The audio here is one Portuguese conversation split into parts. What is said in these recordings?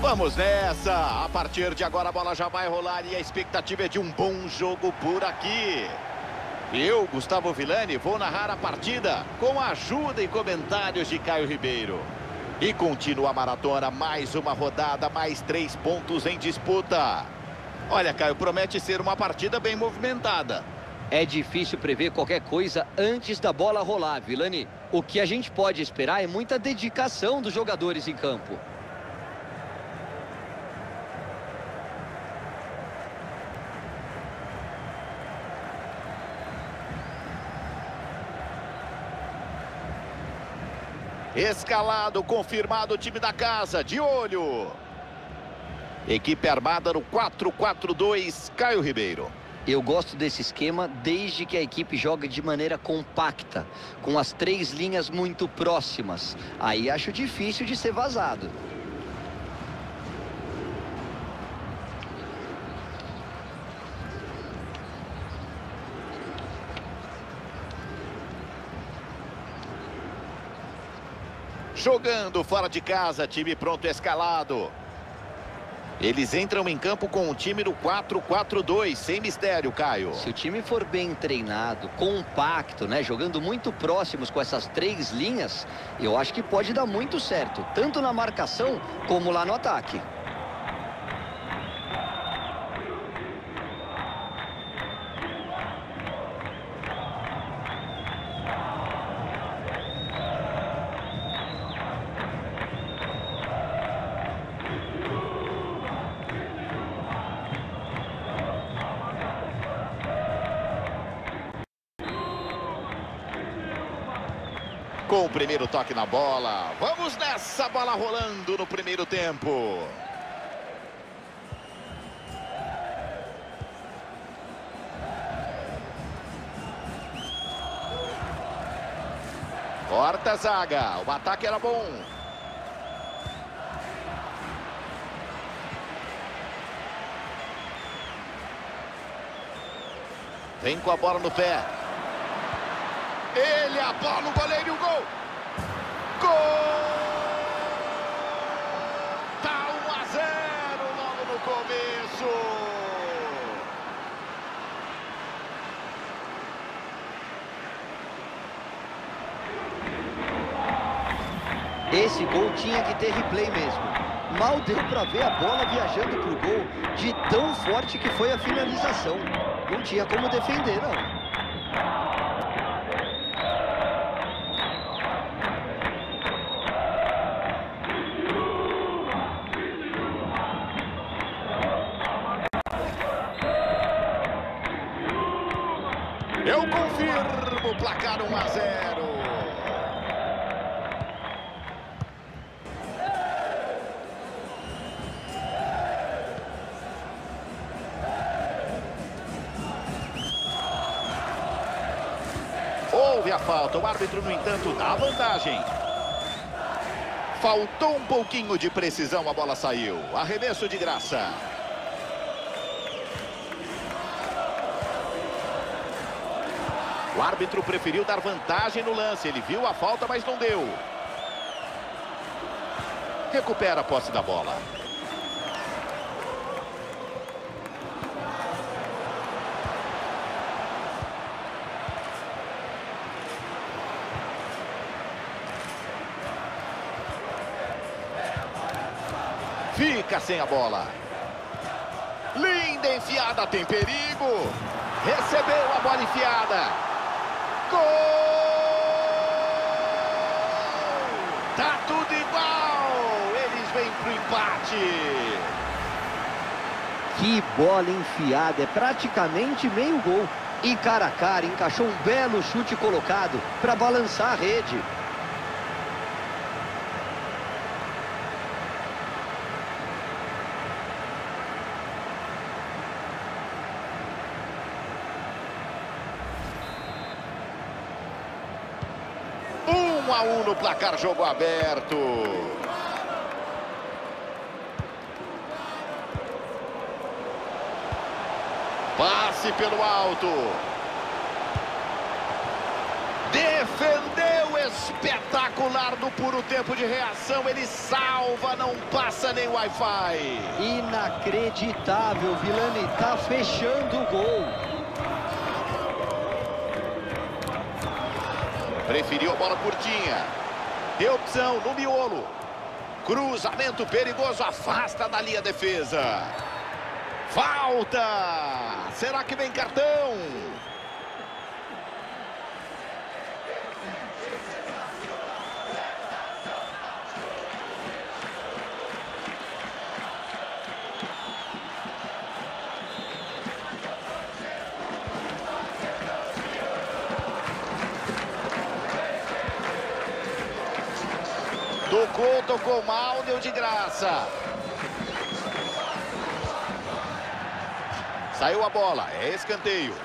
Vamos nessa! A partir de agora a bola já vai rolar e a expectativa é de um bom jogo por aqui. Eu, Gustavo Villani, vou narrar a partida com a ajuda e comentários de Caio Ribeiro. E continua a maratona, mais uma rodada, mais 3 pontos em disputa. Olha, Caio, promete ser uma partida bem movimentada. É difícil prever qualquer coisa antes da bola rolar, Villani. O que a gente pode esperar é muita dedicação dos jogadores em campo. Escalado, confirmado o time da casa, de olho. Equipe armada no 4-4-2, Caio Ribeiro. Eu gosto desse esquema desde que a equipe joga de maneira compacta, com as 3 linhas muito próximas. Aí acho difícil de ser vazado. Jogando fora de casa, time pronto, escalado. Eles entram em campo com um time no 4-4-2, sem mistério, Caio. Se o time for bem treinado, compacto, né, jogando muito próximos com essas 3 linhas, eu acho que pode dar muito certo, tanto na marcação como lá no ataque. Com o primeiro toque na bola. Vamos nessa, bola rolando no primeiro tempo. Corta a zaga. O ataque era bom. Vem com a bola no pé. Ele, a bola, o goleiro e o gol. Gol! Tá 1-0 logo no começo. Esse gol tinha que ter replay mesmo. Mal deu para ver a bola viajando pro gol, de tão forte que foi a finalização. Não tinha como defender, não. Eu confirmo o placar 1-0. Houve a falta, o árbitro, no entanto, dá a vantagem. Faltou um pouquinho de precisão, a bola saiu. Arremesso de graça. O árbitro preferiu dar vantagem no lance. Ele viu a falta, mas não deu. Recupera a posse da bola. Fica sem a bola. Linda enfiada, tem perigo. Recebeu a bola enfiada. Gol! Tá tudo igual. Eles vêm pro empate. Que bola enfiada, é praticamente meio gol. E cara a cara, encaixou um belo chute colocado para balançar a rede. A 1 no placar, jogo aberto. Passe pelo alto. Defendeu Espetacular no puro tempo de reação. Ele salva, não passa nem Wi-Fi. Inacreditável, Vilani tá fechando o gol. Preferiu a bola curtinha. Deu opção no miolo. Cruzamento perigoso, afasta da linha defesa. Falta! Será que vem cartão? Tocou mal, deu de graça. Saiu a bola, é escanteio.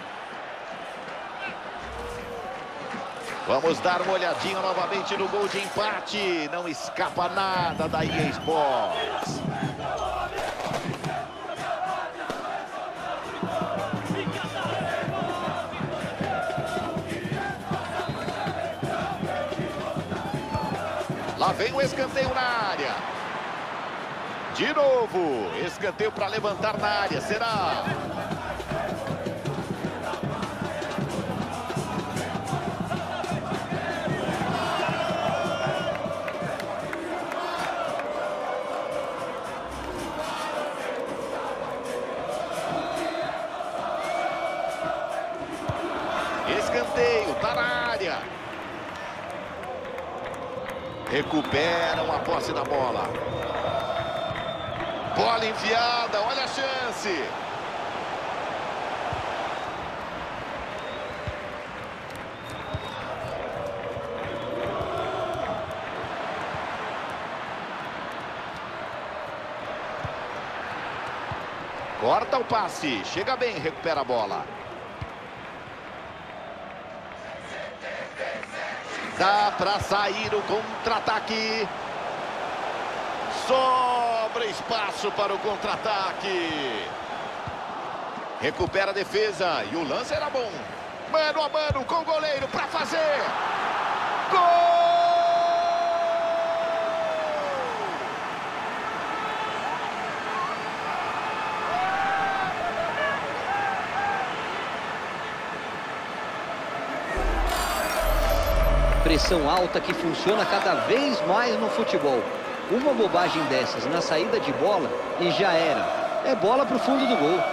Vamos dar uma olhadinha novamente no gol de empate. Não escapa nada da EA Sports. Lá vem o escanteio na área. De novo, escanteio para levantar na área, será? Escanteio, tá na área. Recuperam a posse da bola. Bola enfiada, olha a chance. Corta o passe, chega bem, recupera a bola. Dá para sair o contra-ataque. Sobra espaço para o contra-ataque. Recupera a defesa e o lance era bom. Mano a mano com o goleiro para fazer. Gol! Pressão alta que funciona cada vez mais no futebol. Uma bobagem dessas na saída de bola e já era. É bola pro fundo do gol.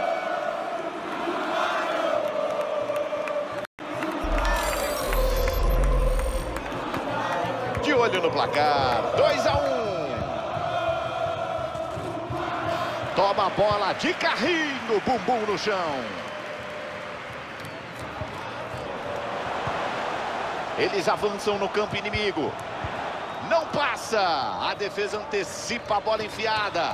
De olho no placar, 2-1. Toma a bola de carrinho, bumbum no chão. Eles avançam no campo inimigo. Não passa. A defesa antecipa a bola enfiada.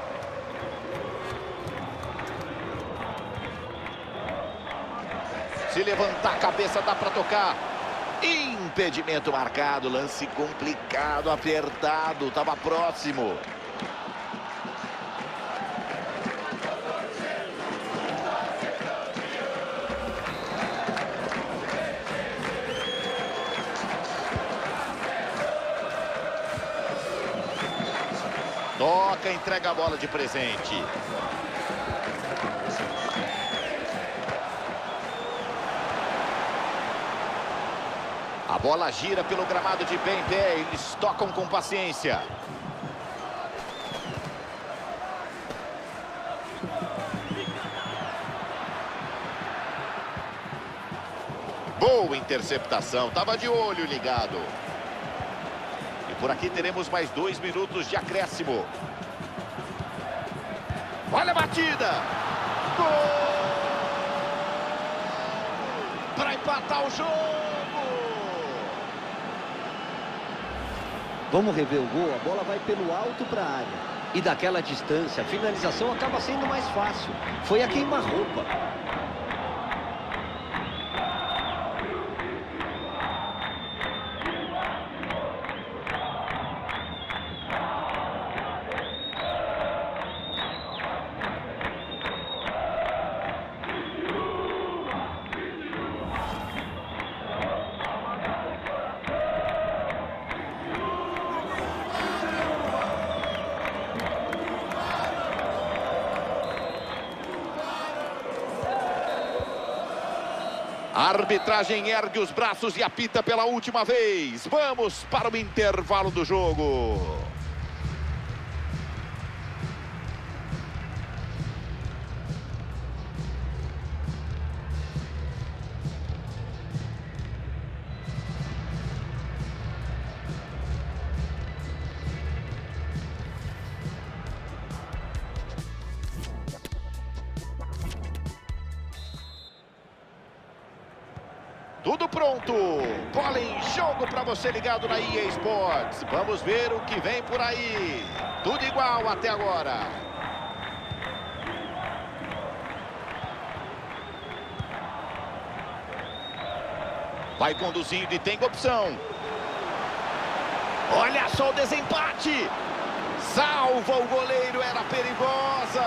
Se levantar a cabeça, dá para tocar. Impedimento marcado. Lance complicado, apertado. Estava próximo. Toca, entrega a bola de presente. A bola gira pelo gramado de pé em pé. Eles tocam com paciência. Boa interceptação. Tava de olho ligado. Por aqui teremos mais 2 minutos de acréscimo. Olha a batida. Gol! Para empatar o jogo. Vamos rever o gol. A bola vai pelo alto para a área. E daquela distância, a finalização acaba sendo mais fácil. Foi a queima-roupa. A arbitragem ergue os braços e apita pela última vez. Vamos para o intervalo do jogo. Tudo pronto, bola em jogo para você ligado na EA Sports. Vamos ver o que vem por aí. Tudo igual até agora. Vai conduzindo e tem opção. Olha só o desempate. Salva o goleiro, era perigosa.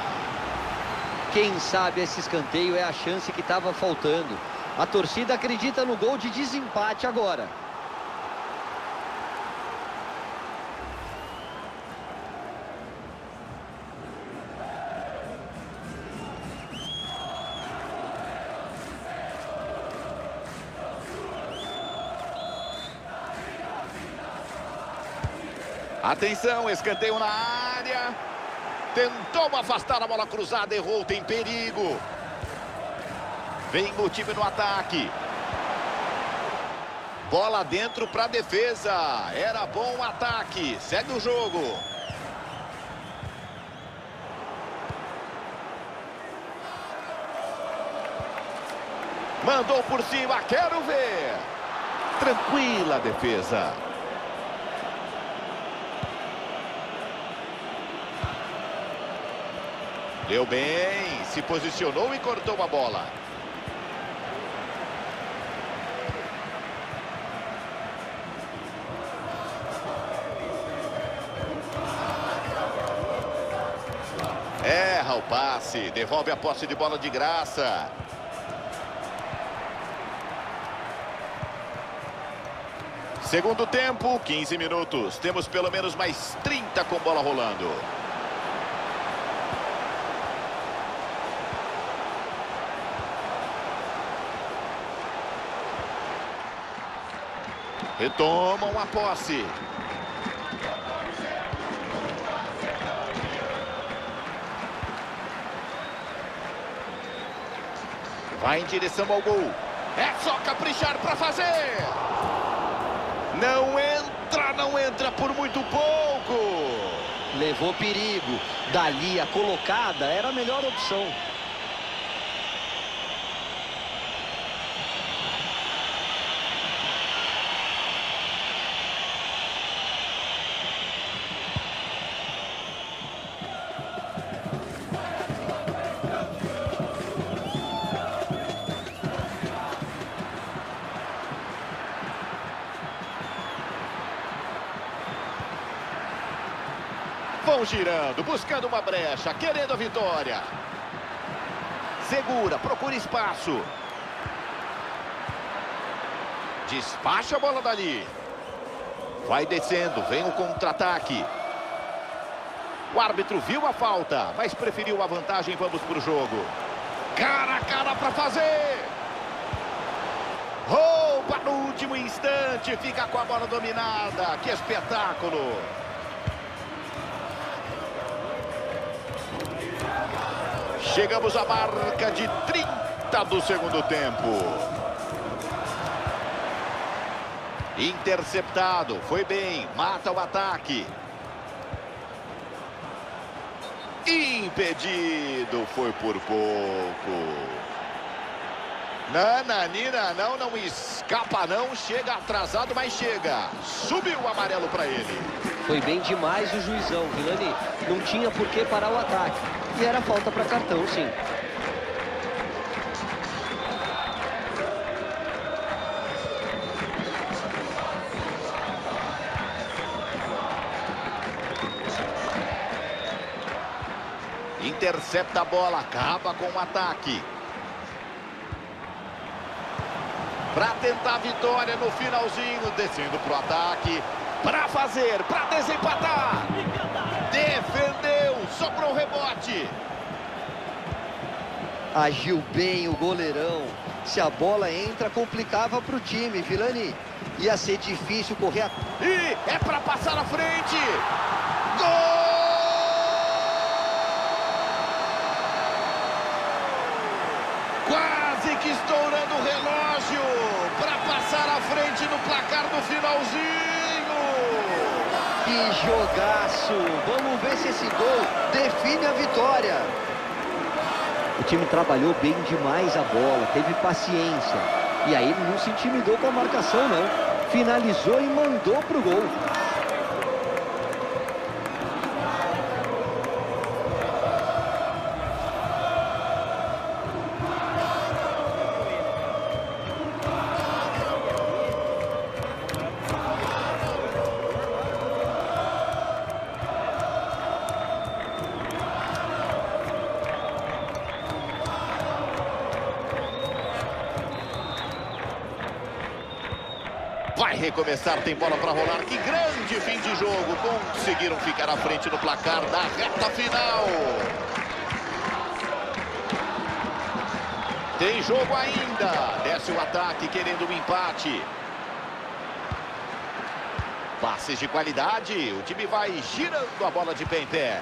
Quem sabe esse escanteio é a chance que estava faltando. A torcida acredita no gol de desempate agora. Atenção, escanteio na área. Tentou afastar a bola cruzada, errou, tem perigo. Vem o time no ataque. Bola dentro para a defesa. Era bom o ataque. Segue o jogo. Mandou por cima, quero ver. Tranquila a defesa. Deu bem, se posicionou e cortou a bola. Erra o passe, devolve a posse de bola de graça. Segundo tempo, 15 minutos. Temos pelo menos mais 30 com bola rolando. Retomam a posse. Vai em direção ao gol. É só caprichar para fazer. Não entra por muito pouco. Levou perigo. Dali a colocada era a melhor opção. Vão girando, buscando uma brecha, querendo a vitória. Segura, procura espaço. Despacha a bola dali. Vai descendo, vem o contra-ataque. O árbitro viu a falta, mas preferiu a vantagem. Vamos para o jogo. Cara a cara para fazer. Rouba no último instante, fica com a bola dominada. Que espetáculo. Chegamos à marca de 30 do segundo tempo. Interceptado, foi bem, mata o ataque. Impedido, foi por pouco. Nananina, não escapa não, chega atrasado, mas chega. Subiu o amarelo para ele. Foi bem demais o juizão, Vilani. Não tinha por que parar o ataque. E era falta para cartão, sim. Intercepta a bola, acaba com o ataque. Para tentar a vitória no finalzinho, descendo para o ataque. Para fazer, para desempatar. Defendeu, sobrou o rebote. Agiu bem o goleirão. Se a bola entra, complicava para o time, Vilani. Ia ser difícil correr a... E é para passar na frente. Gol! Quase que estourando o relógio para passar à frente no placar do finalzinho. Que jogaço! Vamos ver se esse gol define a vitória. O time trabalhou bem demais a bola, teve paciência. E aí ele não se intimidou com a marcação, não. Finalizou e mandou pro gol. Vai recomeçar, tem bola para rolar. Que grande fim de jogo. Conseguiram ficar à frente no placar da reta final. Tem jogo ainda. Desce o ataque querendo um empate. Passes de qualidade. O time vai girando a bola de pé em pé.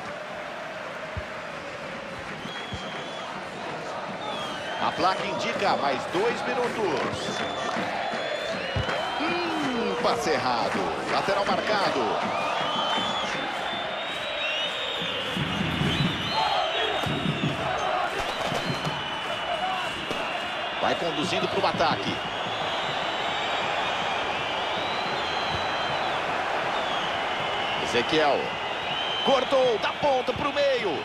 A placa indica mais 2 minutos. Passe errado. Lateral marcado. Vai conduzindo para o ataque. Ezequiel. Cortou da ponta para o meio.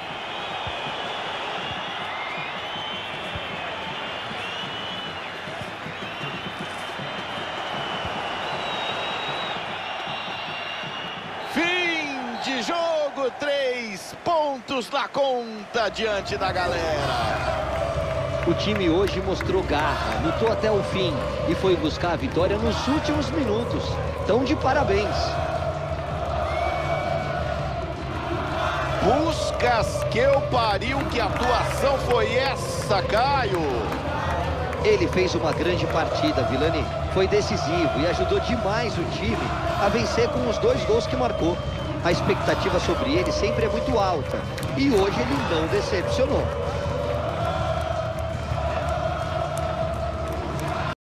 De jogo, 3 pontos na conta diante da galera. O time hoje mostrou garra, lutou até o fim e foi buscar a vitória nos últimos minutos. Tão de parabéns. Puskas, que eu pariu, que atuação foi essa, Caio? Ele fez uma grande partida, Vilani. Foi decisivo e ajudou demais o time a vencer com os 2 gols que marcou. A expectativa sobre ele sempre é muito alta e hoje ele não decepcionou.